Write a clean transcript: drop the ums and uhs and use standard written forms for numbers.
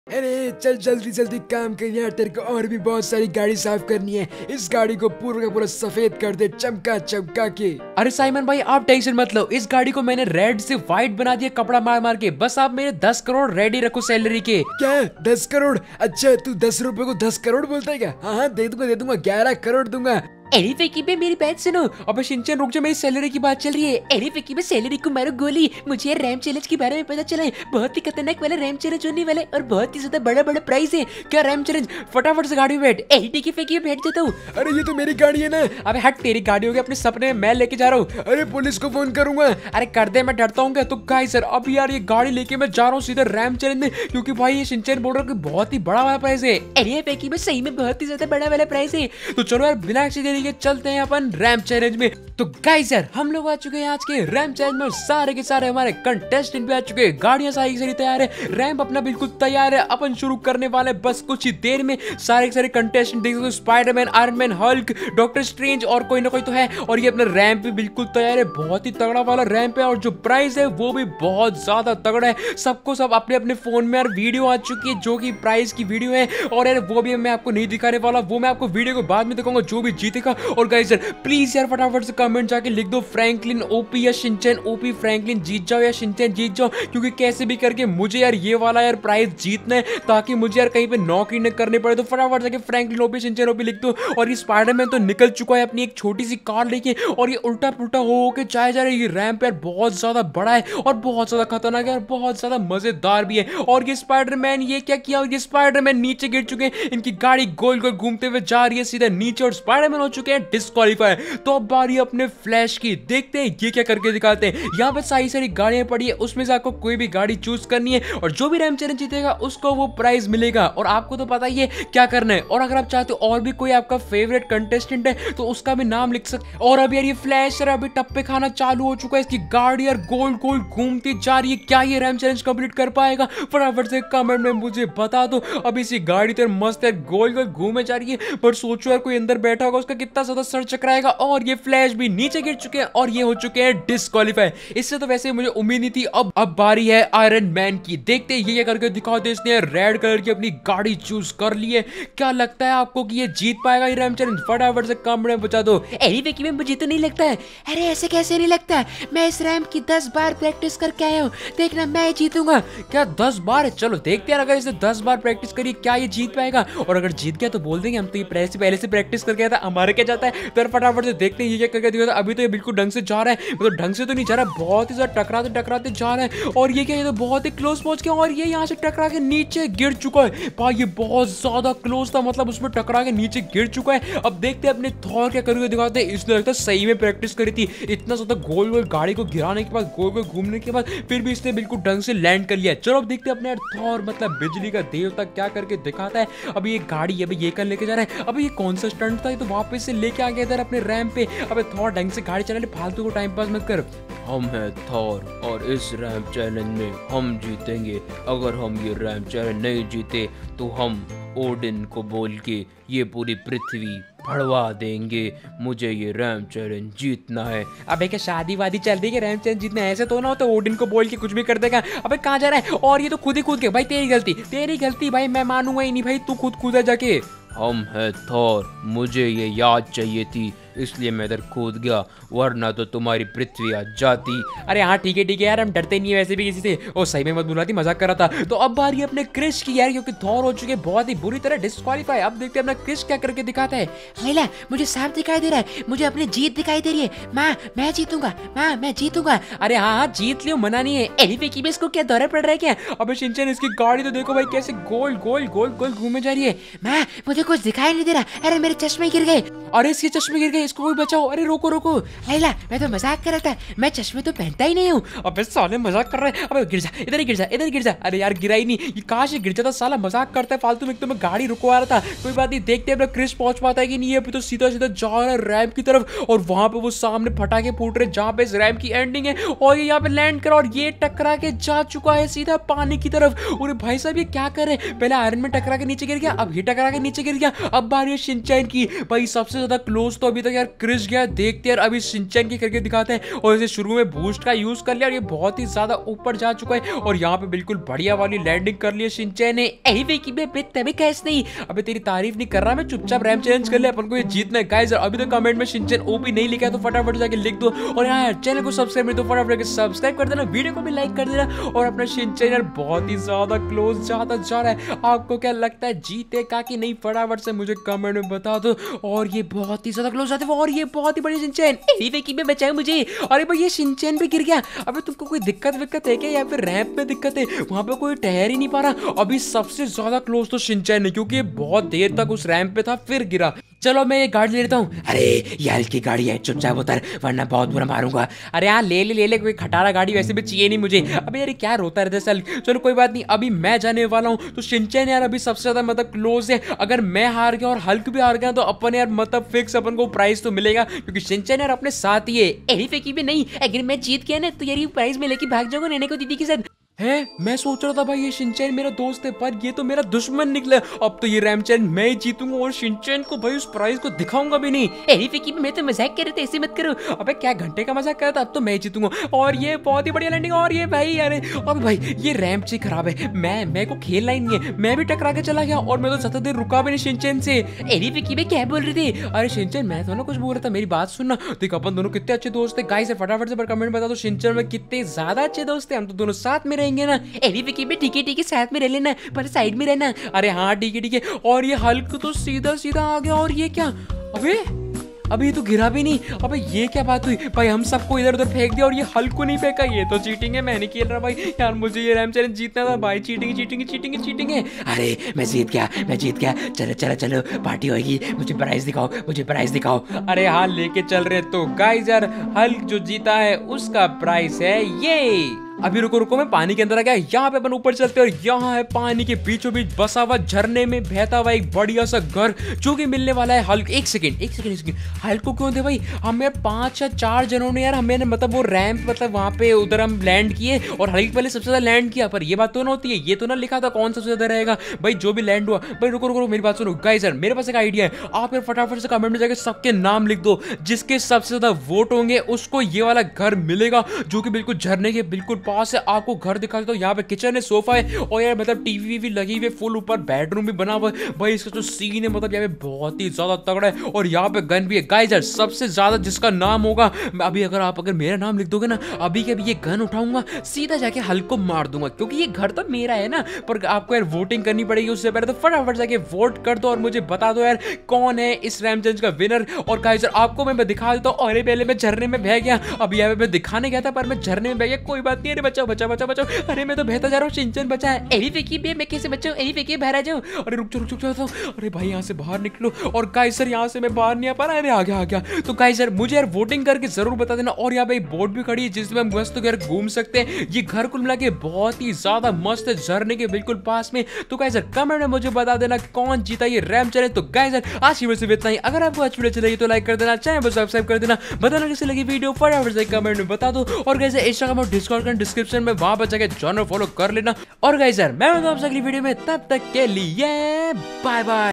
अरे चल जल्दी जल्दी काम कर यार, तेरे को और भी बहुत सारी गाड़ी साफ करनी है। इस गाड़ी को पूरा का पूरा सफेद कर दे, चमका चमका के। अरे साइमन भाई आप टेंशन मत लो, इस गाड़ी को मैंने रेड से व्हाइट बना दिया कपड़ा मार मार के। बस आप मेरे 10 करोड़ रेडी रखो सैलरी के। क्या 10 करोड़? अच्छा तू 10 रुपए को 10 करोड़ बोलता है क्या? हाँ दे दूंगा 11 करोड़ दूंगा। अरे फेकी पे मेरी बात सुनो। अबे शिनचैन रुक जा, मेरी सैलरी की बात चल रही है। अरे फेकी पे सैलरी को मारो गोली। मुझे रैम चैलेंज के बारे में पता चला है, बहुत ही खतरनाक वाला रैम चैलेंज होने वाला है और बहुत ही ज्यादा बड़ा बड़ा प्राइस है। क्या रैम चैलेंज? फटाफट से गाड़ी में बैठ। अरे ठीक है फेकी बैठ जाता हूँ। अरे ये तो मेरी गाड़ी है ना। अबे हट, तेरी गाड़ी होगी, अपने सपने में मैं लेके जा रहा हूँ। अरे पुलिस को फोन करूंगा। अरे कर दे, मैं डरता हूँ क्या? तो गाइस सर अब यार ये गाड़ी लेके मैं जा रहा हूँ सीधा रैम चैलेंज में, क्योंकि भाई ये शिनचैन बोल रहा है कि बहुत ही बड़ा वाला प्राइस है। अरे फेकी में सही में बहुत ही ज्यादा बड़ा वाला प्राइस है। तो चलो यार बिना किसी देरी के चलते हैं अपन रैम चैलेंज में। तो गाइस यार हम लोग आ चुके हैं आज के रैम चैलेंज में, सारे के सारे हमारे कंटेस्टेंट भी आ चुके हैं। गाड़ियां सारी की सारी तैयार है, रैम अपना बिल्कुल तैयार है। अपन शुरू करने वाले बस कुछ ही देर में। सारे के सारे कंटेस्टेंट देख सकते हो, Spiderman, Iron Man, Hulk, Doctor Strange और कोई ना कोई तो है। और ये अपना रैम भी बिल्कुल तैयार है, बहुत ही तगड़ा वाला रैम है। और जो प्राइस है वो भी बहुत ज्यादा तगड़ा है। सबको सब अपने अपने फोन में यार वीडियो आ चुकी है जो कि प्राइस की वीडियो है। और यार वो भी मैं आपको नहीं दिखाने वाला, वो मैं आपको वीडियो को बाद में दिखाऊंगा जो भी जीतेगा। और गाइस यार प्लीज यार फटाफट से कमेंट जाके लिख दो फ्रैंकलिन ओपी या शिनचैन ओपी। फ्रैंकलिन जीत जाओ या शिनचैन जीत जाओ, क्योंकि कैसे भी करके मुझे यार ये वाला यार प्राइस जीतना है, ताकि मुझे यार कहीं पे नौकरी न करनी पड़े। तो फटाफट जाके फ्रैंकलिन ओपी शिनचैन ओपी लिख दो। और ये स्पाइडरमैन तो निकल चुका है अपनी एक छोटी सी कार लेके, और ये उल्टा पुल्टा हो के जाए जा रहा है। ये रैंप यार बहुत ज्यादा बड़ा है और बहुत ज्यादा खतरनाक है और बहुत ज्यादा मजेदार भी है। और ये स्पाइडरमैन ये क्या किया? ये स्पाइडरमैन नीचे गिर चुके हैं, इनकी गाड़ी गोल गोल घूमते हुए जा रही है सीधा नीचे, और स्पाइडरमैन हो चुके हैं डिस्क्वालीफाई। तो अब बारी अपने फ्लैश की, देखते हैं ये क्या करके दिखाते हैं। यहाँ पे सारी सारी गाड़ियां पड़ी है, उसमें से आपको कोई भी गाड़ी चूज करनी है, और जो भी रैम चैलेंज जीतेगा उसको वो प्राइज मिलेगा। और आपको तो पता ही है क्या करना है। और अगर आप चाहते हो और भी कोई आपका फेवरेट कंटेस्टेंट है तो उसका भी नाम लिख सकते। और अब यार ये फ्लैश अभी टप्पे खाना चालू हो चुका है, इसकी गाड़ी यार गोल गोल घूमती जा रही है। क्या ये रैम चैलेंज कंप्लीट कर पाएगा? फटाफट से कमेंट में मुझे बता दो। अब इसी गाड़ी तो मस्त है, गोल गोल घूमे जा रही है, पर सोचो यार कोई अंदर बैठा होगा उसका कितना ज्यादा सर चकराएगा। और ये फ्लैश भी नीचे गिर चुके हैं और ये हो चुके हैं डिस्क्वालीफाई। इससे तो वैसे मुझे उम्मीद नहीं थी। अब बारी है आयरन मैन की, देखते हैं ये करके दिखाते। इसने रेड कलर की अपनी गाड़ी चूज कर ली है। क्या लगता है आपको कि ये जीत पाएगा ये रैम चैलेंज? फटाफट से कमेंट में बता दो। अरे विकी में मुझे तो नहीं लगता है। अरे ऐसे कैसे नहीं लगता है? मैं इस रैम की 10 बार प्रैक्टिस करके आया हूँ, देखना मैं जीतूंगा। क्या 10 बार? चलो देखते हैं अगर इसे 10 बार प्रैक्टिस करी क्या ये जीत पाएगा। और अगर जीत गया तो बोल देंगे हम तो ये पहले से प्रैक्टिस करके आया था, हमारे क्या जाता है। तो फटाफट से देखते हैं ये क्या करके दिखाता। अभी तो ये बिल्कुल ढंग से जा रहा है, मतलब ढंग से तो नहीं जा रहा, बहुत ही ज्यादा टकराते टकराते जा रहा है। और ये क्या, ये तो बहुत ही क्लोज पहुंच गया और ये यहाँ से टकरा के नीचे गिर चुका है। भाई ये बहुत ज्यादा क्लोज था, मतलब उसमें टकरा के नीचे गिर चुका है। अब देखते हैं अपने थॉर क्या करके दिखाते हैं। इसने लगता है सही में प्रैक्टिस करी थी, इतना ज्यादा गोल गोल गाड़ी को गिराने के बाद, गोल गोल घूमने के बाद फिर भी इसने बिल्कुल ढंग से लैंड कर लिया। चलो अब देखते हैं अपने थॉर मतलब बिजली का देवता क्या करके दिखाता है। अभी ये गाड़ी अभी ये कर लेके जा रहा है। अभी ये कौन सा स्टंट था? ये तो वापस से लेके आ गया इधर अपने रैंप पे। अबे थॉर ढंग से गाड़ी चला ले, फालतू को टाइम पास मत कर। हम हैं थॉर और इस रैम चैलेंज में हम जीतेंगे। अगर हम ये रैम चैलेंज नहीं जीते तो हम ओडिन को बोल के ये पूरी पृथ्वी भड़वा देंगे। मुझे ये रैम चैलेंज जीतना है। अबे क्या शादी वादी चल रही है? रैम चैलेंज जीतना ऐसे तो ना हो तो ओडिन को बोल के कुछ भी कर देगा। अबे कहाँ जा रहा है? और ये तो खुद ही कूद के। भाई तेरी गलती भाई, मैं मानूंगा ही नहीं भाई, तू खुद कूदा जाके। हम हैं थॉर, मुझे ये याद चाहिए थी इसलिए मैं इधर कूद गया, वरना तो तुम्हारी पृथ्वी आ जाती। अरे हाँ ठीक है यार, हम डरते नहीं है वैसे भी किसी से। ओ सही में मत बुला थी, मजाक कर रहा था। तो अब बारी अपने क्रिश की यार, क्योंकि थॉर हो चुके बहुत ही बुरी तरह डिस्क्वालीफाई। अब देखते हैं अपना क्रिश क्या करके दिखाता है। हैला मुझे साफ दिखाई दे रहा है, मुझे अपनी जीत दिखाई दे रही है। माँ मैं जीतूंगा, माँ मैं जीतूंगा। अरे हाँ जीत लियो, मना नहीं है। एलिफेकी में इसको क्या दौरा पड़ रहा है क्या? अबे शिनचैन इसकी गाड़ी तो देखो भाई कैसे गोल गोल गोल गोल घूमे जा रही है। माँ मुझे कुछ दिखाई नहीं दे रहा। अरे मेरे चश्मे गिर गए। अरे इसके चश्मे गिर गए, इसको कोई बचाओ। अरे रोको। हैला मैं तो मजाक कर रहा था, मैं चश्मे तो पहनता ही नहीं हूँ। अबे साले मजाक कर रहे हैं। अबे गिर जा, इधर ही गिर जा। अरे यार गिरा ही नहीं, ये कहाँ से गिर जाता साला, मजाक करता है फालतू में। एक तो मैं गाड़ी रुकवा रहा था, कोई बात नहीं, देखते हैं अपना क्रिश पहुंच पाता है कि नहीं। अभी तो सीधा सीधा जा रहा है रैंप की तरफ, और वहां पे वो सामने फटाके फूट रहे जहाँ पे इस रैंप की एंडिंग है। और ये यहाँ पे लैंड करा और ये टकरा के जा चुका है सीधा पानी की तरफ। और भाई साहब ये क्या करे, पहले आयरन में टकरा के नीचे गिर गया, अब ये टकरा के नीचे गिर गया। अब बारी है शिनचैन की। भाई सबसे ज्यादा क्लोज तो अभी तक तक यार क्रिश गया। देखते यार अभी शिनचैन की करके दिखाते हैं। और इसे शुरू में बूस्ट का यूज कर लिया और ये बहुत ही ज्यादा ऊपर जा चुका है और यहाँ पे बिल्कुल बढ़िया वाली लैंडिंग कर ली है शिनचैन ने। अरे फेकी बे तभी कैसे नहीं। अबे तेरी तारीफ नहीं कर रहा मैं, चुपचाप रैम चैलेंज कर ले, अपन को ये जीतना है गाइस। अभी तो कमेंट में शिनचैन ओपी नहीं लिखा है तो फटाफट जाके लिख दो। और यहाँ चैनल को सब्सक्राइब नहीं तो फटाफट जाके सब्सक्राइब कर देना, वीडियो को भी लाइक कर देना। और अपना शिनचैन यार बहुत ही ज्यादा क्लोज जाता जा रहा है। आपको क्या लगता है जीतेगा कि नहीं, फटाफट से मुझे कमेंट में बता दो। और ये बहुत ही ज्यादा क्लोज जाते हैं और ये बहुत ही बड़ी शिनचैन। अरे फेकी बे बचाओ मुझे। अरे भाई ये शिनचैन भी गिर गया। अबे तुमको कोई दिक्कत है क्या, या फिर रैंप में दिक्कत है? वहां पे कोई ठहर ही नहीं पा रहा। अभी सबसे ज्यादा क्लोज तो शिनचैन है क्योंकि ये बहुत देर तक उस रैंप पे था फिर गिरा। चलो मैं ये गाड़ी ले लेता हूँ। अरे ये हल्की गाड़ी है, चुपचाप उतर वरना बहुत बुरा मारूंगा। अरे हाँ ले ले, कोई खटारा गाड़ी वैसे भी चाहिए नहीं मुझे। अबे यार क्या रोता रहता है सल। चलो कोई बात नहीं, अभी मैं जाने वाला हूँ। तो शिनचैन यार अभी सबसे ज्यादा मतलब क्लोज है। अगर मैं हार गया और हल्क भी हार गया तो अपन यार मतलब फिक्स अपन को प्राइस तो मिलेगा क्योंकि शिनचैन यार अपने साथ ही है। अरे फेकी बे नहीं, अगर मैं जीत गया ना तो यार ये प्राइज में लेके भाग जाऊंगा नैने को दीदी के साथ। है मैं सोच रहा था भाई ये शिनचैन मेरा दोस्त है पर ये तो मेरा दुश्मन निकला। अब तो ये रैमचैन मैं ही जीतूंगा और शिनचैन को भाई उस प्राइज को दिखाऊंगा भी नहीं। अरे फेकी मैं तो मजाक कर रहा था, ऐसे मत करो। अबे क्या घंटे का मजाक कर रहा था, अब तो मैं जीतूंगा। और ये बहुत ही बढ़िया लैंडिंग। और ये भाई अरे अब भाई ये रैंप से खराब है, मैं को खेलना ही नहीं है। मैं भी टकरा के चला गया और मैं तो ज्यादा देर रुका भी नहीं शिनचैन से। अरे फेकी बे क्या बोल रहे थे? अरे शिनचैन मैं तो ना कुछ बोल रहा था, मेरी बात सुनना। देख अपन दोनों कितने अच्छे दोस्त है गाइस। फटाफट से कमेंट बता दो शिनचैन में कितने ज्यादा अच्छे दोस्त है। हम तो दोनों साथ में रहेंगे ना। अरे फेकी बे ठीक है साथ में रह लेना पर साइड में रहना। अरे हाँ ठीक है। और ये हल्क तो सीधा सीधा आ गया। और ये क्या, अबे ये तो गिरा भी नहीं। अबे ये क्या बात हुई भाई, हम सबको इधर उधर फेंक दिया और ये हल्क को नहीं फेंका। ये तो चीटिंग है, मैं नहीं खेल रहा भाई यार। मुझे ये रैम चैलेंज जीतना था भाई। चीटिंग है। अरे मैं जीत गया। चलो पार्टी होगी। मुझे प्राइस दिखाओ। अरे हाँ लेके चल रहे। तो गाइस यार हल्क जो जीता है उसका प्राइस है ये। अभी रुको मैं पानी के अंदर आ गया। यहाँ पे अपन ऊपर चलते हैं और यहाँ है पानी के बीचों बीच बसा हुआ झरने में बहता हुआ एक बढ़िया सा घर जो कि मिलने वाला है हल्क। एक सेकंड हल्क को क्यों दे भाई? हम यार 5 या 4 जनों ने यार हमें मतलब वो रैंप मतलब वहां पे उधर हम लैंड किए और हल्क पहले सबसे ज्यादा लैंड किया। पर ये बात तो ना होती है, ये तो ना लिखा था कौन सबसे ज्यादा रहेगा भाई जो भी लैंड हुआ। भाई रुको मेरी बात सुनो गाइस यार, मेरे पास एक आइडिया है। आप यार फटाफट से कमेंट में जाकर सबके नाम लिख दो। जिसके सबसे ज्यादा वोट होंगे उसको ये वाला घर मिलेगा जो कि बिल्कुल झरने के बिल्कुल पास है। आपको घर दिखा देता हूं। यहाँ पे किचन है, सोफा है और यार मतलब टीवी भी लगी हुई है फुल। ऊपर बेडरूम भी बना हुआ है भाई। इसका जो सीन है मतलब यहाँ पे बहुत ही ज्यादा तगड़ा है। और यहाँ पे गन भी है गाइस यार। सबसे ज्यादा जिसका नाम होगा अभी अगर मेरा नाम लिख दोगे ना, अभी के अभी ये गन उठाऊंगा सीधा जाके हल्क को मार दूंगा क्योंकि ये घर तो मेरा है ना। पर आपको यार वोटिंग करनी पड़ेगी उससे पहले। तो फटाफट जाके वोट कर दो और मुझे बता दो यार कौन है इस रैम चैलेंज का विनर। और गाइस यार आपको मैं दिखा देता हूँ। अरे पहले मैं झरने में बह गया, अभी यहाँ पे मैं दिखाने गया था पर मैं झरने में बह गया। कोई बात नहीं। अरे बचाओ। अरे मैं तो बहता जा रहा हूँ। शिनचैन बचा है। अरे फेकी बे मैं कैसे बचाऊं? अरे फेकी बाहर आ जाओ। अरे रुक जाओ। अरे भाई यहाँ से बाहर निकलो। और गाइस सर यहाँ से मैं बाहर नहीं आ पा रहा। अरे आ गया। तो गाइस सर मुझे यार वोटिंग करके जरूर बता देना। और यहाँ पे बोट भी खड़ी है जिसमें हम मस्त घर घूम सकते हैं। ये घर कुल मिला के बहुत ही ज्यादा मस्त है झरने के बिल्कुल पास में। तो गाइस सर कमेंट में मुझे बता देना कौन जीता ये रैम चैलेंज। तो गाइस सर आज की वीडियो से इतना ही। अगर आपको आज वीडियो अच्छी लगी तो लाइक कर देना, चैनल को सब्सक्राइब कर देना। बताना कैसी लगी वीडियो फटाफट से कमेंट में बता दो। और गाइस इंस्टाग्राम और डिस्कॉर्ड का डिस्क्रिप्शन में वहां पर जाके जॉइन फॉलो कर लेना। और गाइस यार मैं मिलता हूं आपसे अगली वीडियो में, तब तक के लिए बाय बाय।